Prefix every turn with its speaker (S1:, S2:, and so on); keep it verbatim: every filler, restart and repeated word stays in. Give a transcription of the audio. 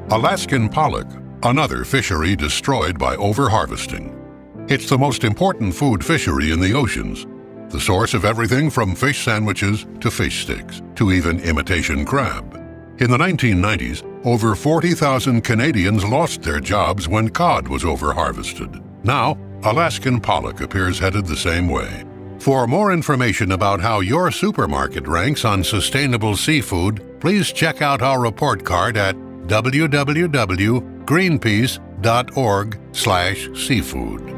S1: Alaskan pollock, another fishery destroyed by overharvesting. It's the most important food fishery in the oceans, the source of everything from fish sandwiches to fish sticks, to even imitation crab. In the nineteen nineties, over forty thousand Canadians lost their jobs when cod was overharvested. Now, Alaskan pollock appears headed the same way. For more information about how your supermarket ranks on sustainable seafood, please check out our report card at w w w dot greenpeace dot org slash seafood.